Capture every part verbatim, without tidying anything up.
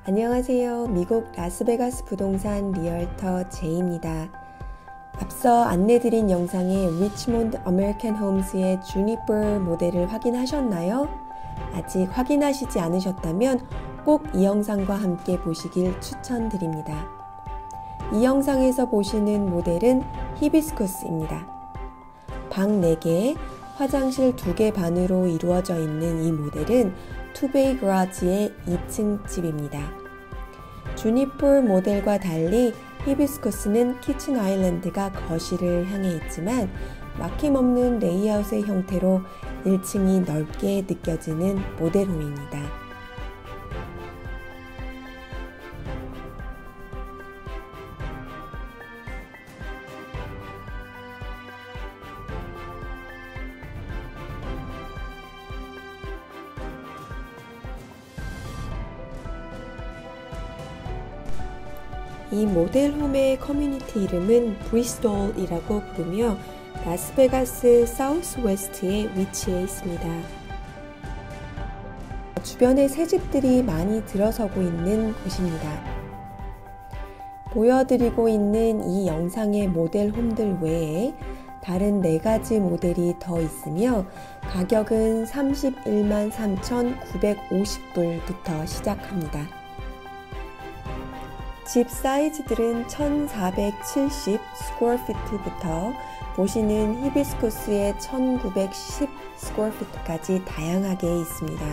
안녕하세요. 미국 라스베가스 부동산 리얼터 제이입니다. 앞서 안내드린 영상에 리치몬드 아메리칸 홈스의 주니퍼 모델을 확인하셨나요? 아직 확인하시지 않으셨다면 꼭 이 영상과 함께 보시길 추천드립니다. 이 영상에서 보시는 모델은 히비스쿠스입니다. 방 네 개, 화장실 두 개 반으로 이루어져 있는 이 모델은 투베이 그라지의 이 층 집입니다. 주니퍼 모델과 달리 히비스쿠스는 키친 아일랜드가 거실을 향해 있지만 막힘없는 레이아웃의 형태로 일 층이 넓게 느껴지는 모델홈입니다. 이 모델홈의 커뮤니티 이름은 브리스톨이라고 부르며 라스베가스 사우스웨스트에 위치해 있습니다. 주변에 새 집들이 많이 들어서고 있는 곳입니다. 보여드리고 있는 이 영상의 모델홈들 외에 다른 네 가지 모델이 더 있으며 가격은 삼십일만 삼천구백오십 불부터 시작합니다. 집 사이즈들은 천사백칠십 스퀘어피트부터 보시는 히비스쿠스의 천구백십 스퀘어피트까지 다양하게 있습니다.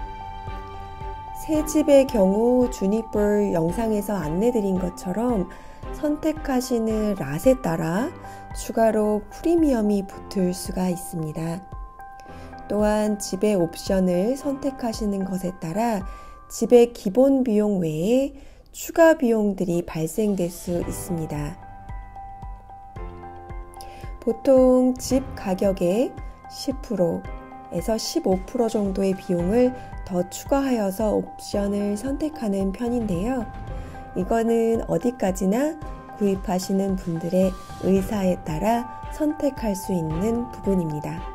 새 집의 경우 주니퍼 영상에서 안내드린 것처럼 선택하시는 랏에 따라 추가로 프리미엄이 붙을 수가 있습니다. 또한 집의 옵션을 선택하시는 것에 따라 집의 기본 비용 외에 추가 비용들이 발생될 수 있습니다. 보통 집 가격의 십 퍼센트에서 십오 퍼센트 정도의 비용을 더 추가하여서 옵션을 선택하는 편인데요. 이거는 어디까지나 구입하시는 분들의 의사에 따라 선택할 수 있는 부분입니다.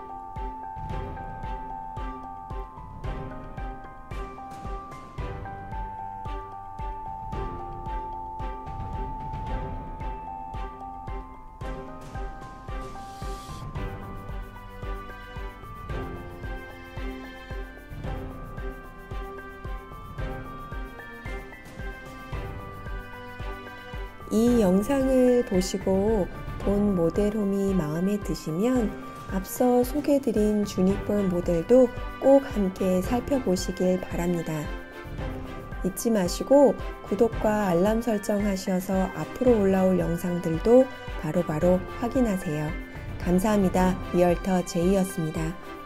이 영상을 보시고 본 모델홈이 마음에 드시면 앞서 소개드린 주니퍼 모델도 꼭 함께 살펴보시길 바랍니다. 잊지 마시고 구독과 알람 설정하셔서 앞으로 올라올 영상들도 바로바로 확인하세요. 감사합니다. 리얼터 제이였습니다.